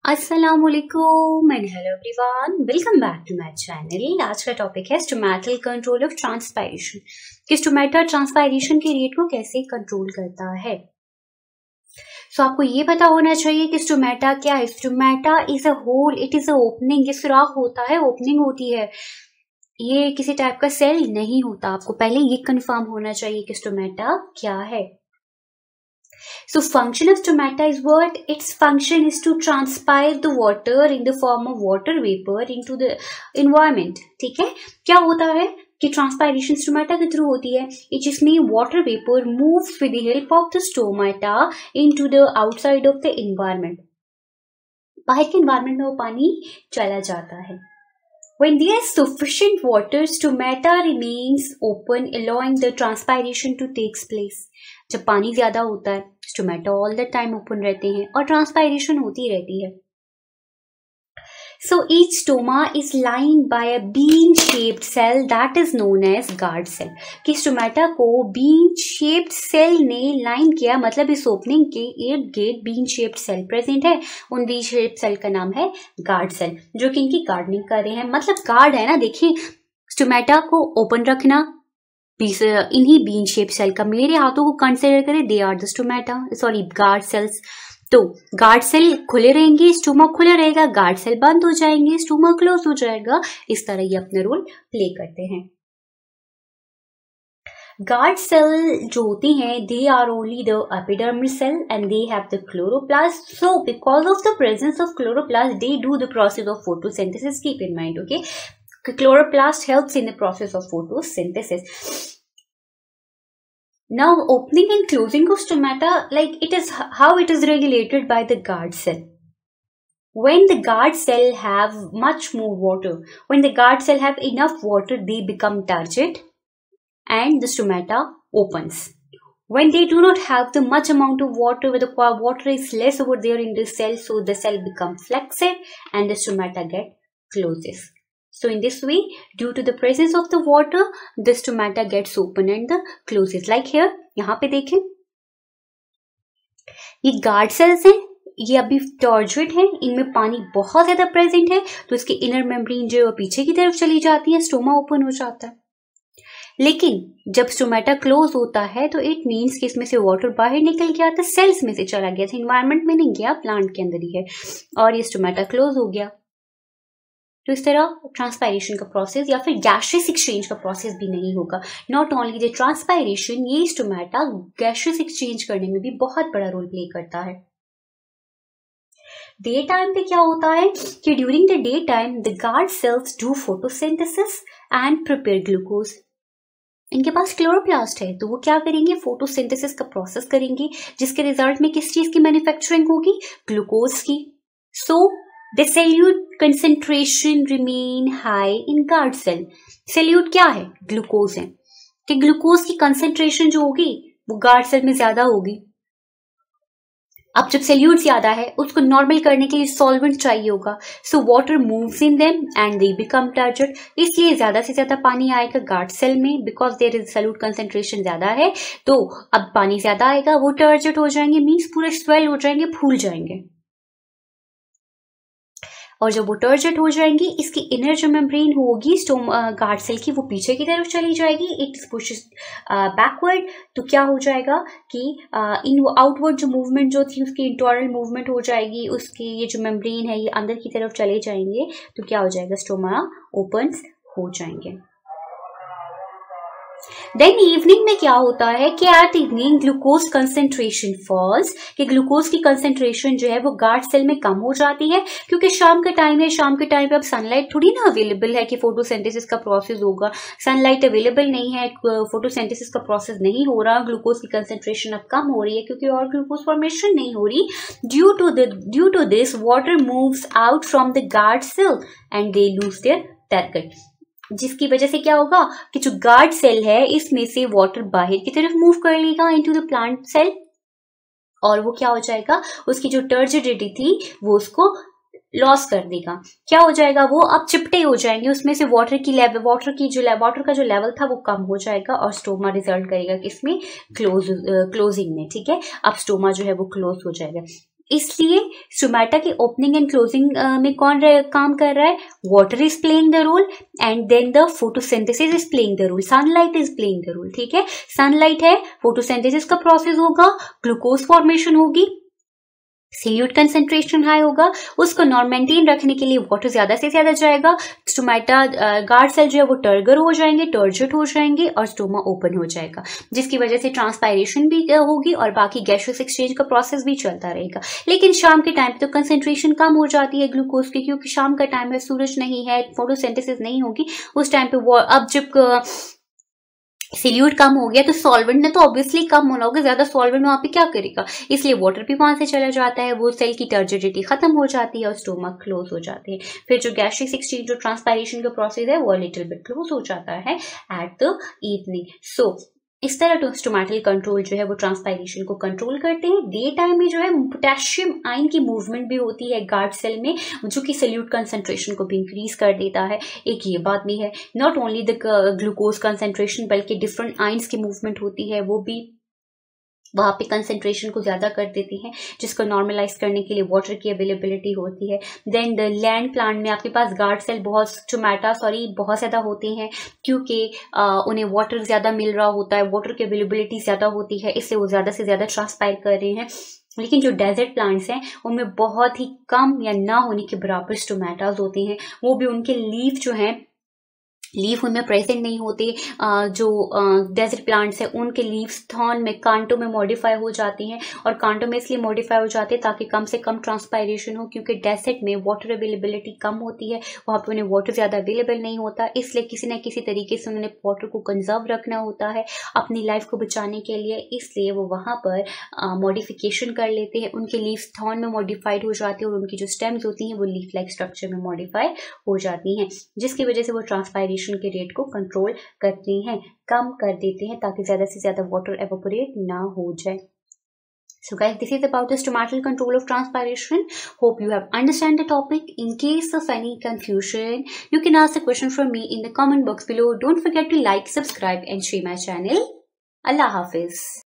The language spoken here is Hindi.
अस्सलामुअलैकुम and hello everyone, welcome back to my channel. आज का टॉपिक है स्टोमैटल कंट्रोल ऑफ ट्रांसपायरेशन कि स्टोमेटा ट्रांसपायरेशन के रेट को कैसे कंट्रोल करता है। सो आपको ये पता होना चाहिए कि स्टोमेटा क्या है। Stomata is a hole, it is a opening. ये सुराख होता है, ओपनिंग होती है, ये किसी टाइप का सेल नहीं होता। आपको पहले ये कंफर्म होना चाहिए कि स्टोमेटा क्या है। So function of stomata is what? Its function is to transpire the water in the form of water vapor into the environment. ठीक है, क्या होता है कि ट्रांसपायरेशन स्टोमेटा के थ्रू होती है, जिसमें water vapour moves with the help of the stomata into the outside of the environment. बाहर के एनवायरमेंट में वो पानी चला जाता है। When there is sufficient water, stomata remains open, allowing the transpiration to take place. जब पानी ज्यादा होता है, stomata all the time open रहते हैं और ट्रांसपायरेशन होती रहती है। So each stoma is lined by a bean-shaped cell that is known as guard cell. कि स्टोमेटा को bean-shaped cell ने लाइन किया, मतलब इस ओपनिंग के इर्द गिर्द bean-shaped cell प्रेजेंट है। उन bean-shaped cell का नाम है guard cell, जो कि इनकी गार्डनिंग कर रहे हैं। मतलब गार्ड है ना, देखिए स्टोमेटा को ओपन रखना इन्हीं बीन शेप सेल का। मेरे हाथों को कंसिडर करें, they are the stomata, sorry guard cells. तो गार्ड सेल खुले रहेंगे, स्टोमा खुला रहेगा, गार्ड सेल बंद हो जाएंगे, स्टोमा क्लोज हो जाएगा। इस तरह ये अपना रोल प्ले करते हैं। गार्ड सेल जो होती हैं, they are only the epidermal cell and they have the chloroplast. So because of the presence of chloroplast they do the process of photosynthesis. Keep in mind, okay, chloroplast helps in the process of photosynthesis. Now opening and closing of stomata, like it is how it is regulated by the guard cell. When the guard cell have much more water, when the guard cell have enough water, they become turgid and the stomata opens. When they do not have the much amount of water, where the water is less over there in the cell, so the cell become flaccid and the stomata get closes. So in this way, due to the presence of the water, the stomata gets open and the closes. Like here, यहाँ पे देखें, ये गार्ड सेल्स हैं, ये अभी टर्जिड हैं, इनमें पानी बहुत ज्यादा प्रेजेंट है, तो इसकी इनर मेम्ब्रेन जो है पीछे की तरफ चली जाती है, स्टोमा ओपन हो जाता है। लेकिन जब स्टोमेटा क्लोज होता है तो इट मीन्स कि इसमें से वाटर बाहर निकल गया था, सेल्स में से चला गया था, इन्वायरमेंट में नहीं गया, प्लांट के अंदर ही है, और ये स्टोमेटा क्लोज हो गया। तो इस तरह ट्रांसपायरेशन का प्रोसेस या फिर गैसियस एक्सचेंज का प्रोसेस भी नहीं होगा। नॉट ओनली द ट्रांसपायरेशन, ये स्टोमेटा गैसियस एक्सचेंज करने में भी बहुत बड़ा रोल प्ले करता है। डे टाइम पे क्या होता है कि during the day time the guard cells do photosynthesis and prepare glucose. इनके पास क्लोरोप्लास्ट है, तो वो क्या करेंगे, फोटोसिंथेसिस का प्रोसेस करेंगे, जिसके रिजल्ट में किस चीज की मैन्युफैक्चरिंग होगी, ग्लूकोज की। सो The solute concentration remain high in guard cell. Solute क्या है, ग्लूकोज है, कि ग्लूकोज की कंसेंट्रेशन जो होगी वो गार्ड सेल में ज्यादा होगी। अब जब सोल्यूट ज्यादा है, उसको नॉर्मल करने के लिए सॉल्वेंट चाहिए होगा, so water moves in them and they become turgid. इसलिए ज्यादा से ज्यादा पानी आएगा गार्ड सेल में, because there is solute concentration ज्यादा है, तो अब पानी ज्यादा आएगा, वो टर्जिड हो जाएंगे, मीन्स पूरे स्वेल हो जाएंगे, फूल जाएंगे। और जब वो टर्जिड हो जाएंगी, इसकी इनर जो मेम्ब्रेन होगी गार्ड सेल की, वो पीछे की तरफ चली जाएगी, इट पुशेस बैकवर्ड। तो क्या हो जाएगा कि इन आउटवर्ड जो मूवमेंट जो थी उसकी इंटरनल मूवमेंट हो जाएगी, उसकी ये जो मेम्ब्रेन है ये अंदर की तरफ चले जाएंगे, तो क्या हो जाएगा, स्टोमा ओपन्स हो जाएंगे। देन इवनिंग में क्या होता है कि at evening glucose concentration falls, कि ग्लूकोज की कंसेंट्रेशन जो है वो गार्ड सेल में कम हो जाती है, क्योंकि शाम का टाइम है, शाम के टाइम पे अब सनलाइट थोड़ी ना अवेलेबल है कि फोटोसिंथेसिस का प्रोसेस होगा, सनलाइट अवेलेबल नहीं है, फोटोसिंथेसिस का प्रोसेस नहीं हो रहा, ग्लूकोज की कंसेंट्रेशन अब कम हो रही है क्योंकि और ग्लूकोज फॉर्मेशन नहीं हो रही। Due to this water moves out from the guard cell and they lose their target, जिसकी वजह से क्या होगा कि जो गार्ड सेल है इसमें से वाटर बाहर की तरफ मूव कर लेगा इनटू द प्लांट सेल, और वो क्या हो जाएगा, उसकी जो टर्जिडिटी थी वो उसको लॉस कर देगा। क्या हो जाएगा, वो अब चिपटे हो जाएंगे, उसमें से वाटर का जो लेवल था वो कम हो जाएगा, और स्टोमा रिजल्ट करेगा किसमें, क्लोजिंग में। ठीक है, अब स्टोमा जो है वो क्लोज हो जाएगा। इसलिए स्टोमेटा की ओपनिंग एंड क्लोजिंग में कौन काम कर रहा है? Water is playing the role and then the photosynthesis is playing the role, sunlight is playing the role. ठीक है, सनलाइट है, फोटोसिंथेसिस का प्रोसेस होगा, ग्लूकोज फॉर्मेशन होगी, सॉल्यूट कंसेंट्रेशन हाई होगा, उसको मेंटेन रखने के लिए वाटर ज्यादा से ज्यादा जाएगा, स्टोमेटा गार्ड सेल जो है वो टर्गर हो जाएंगे, टर्जिट हो जाएंगे और स्टोमा ओपन हो जाएगा, जिसकी वजह से ट्रांसपायरेशन भी होगी और बाकी गैसियस एक्सचेंज का प्रोसेस भी चलता रहेगा। लेकिन शाम के टाइम पे तो कंसेंट्रेशन कम हो जाती है ग्लूकोज की, क्योंकि शाम का टाइम है, सूरज नहीं है, फोटोसिंथेसिस नहीं होगी उस टाइम पे। अब जब सॉल्यूट कम हो गया तो सॉल्वेंट ने तो ऑब्वियसली कम होना होगा, ज्यादा सॉल्वेंट वहां पे क्या करेगा, इसलिए वाटर भी वहां से चला जाता है, वो सेल की टर्जिडिटी खत्म हो जाती है और स्टोमक क्लोज हो जाते हैं। फिर जो गैस्ट्रिक एक्सचेंज जो ट्रांसपायरेशन का प्रोसेस है वो लिटिल बिट क्लोज हो जाता है एट द इवनिंग। सो इस तरह स्टोमेटल कंट्रोल जो है वो ट्रांसपायरेशन को कंट्रोल करते हैं। डे टाइम में जो है पोटेशियम आयन की मूवमेंट भी होती है गार्ड सेल में, जो कि सॉल्यूट कंसंट्रेशन को भी इंक्रीज कर देता है। एक ये बात भी है, not only the glucose concentration बल्कि डिफरेंट आयन्स की मूवमेंट होती है, वो भी वहां पे कंसेंट्रेशन को ज्यादा कर देती हैं, जिसको नॉर्मलाइज करने के लिए वाटर की अवेलेबिलिटी होती है। देन द लैंड प्लांट में आपके पास गार्ड सेल बहुत ज्यादा होते हैं, क्योंकि उन्हें वाटर ज्यादा मिल रहा होता है, वाटर की अवेलेबिलिटी ज्यादा होती है, इसलिए वो ज्यादा से ज्यादा ट्रांसपायर कर रहे हैं। लेकिन जो डेजर्ट प्लांट्स हैं उनमें बहुत ही कम या ना होने के बराबर स्टोमेटास होते हैं, वो भी उनके लीफ जो हैं, लीफ उनमें प्रेजेंट नहीं होते। जो डेजर्ट प्लांट्स हैं उनके लीव्स थॉर्न में, कांटों में मॉडिफाई हो जाती हैं, और कांटों में इसलिए मॉडिफाई हो जाते हैं ताकि कम से कम ट्रांसपायरेशन हो, क्योंकि डेजर्ट में वाटर अवेलेबिलिटी कम होती है, वहां पे उन्हें वाटर ज्यादा अवेलेबल नहीं होता, इसलिए किसी न किसी तरीके से उन्हें वाटर को कंजर्व रखना होता है अपनी लाइफ को बचाने के लिए, इसलिए वो वहां पर मॉडिफिकेशन कर लेते हैं। उनके लीव्स थॉर्न में मॉडिफाइड हो जाती है और उनकी जो स्टेम्स होती हैं वो लीफ लाइक स्ट्रक्चर में मॉडिफाई हो जाती हैं, जिसकी वजह से वो ट्रांसपायरेशन के रेट को कंट्रोल करते हैं, कम कर देते हैं, ताकि ज्यादा से ज्यादा वाटर एवोपोरेट ना हो जाए। So guys, this is about the stomatal control of transpiration. Hope you have understand the topic. In case of any confusion, you can ask a question from me in the comment box below. Don't forget to like, subscribe and share my channel. Allah Hafiz.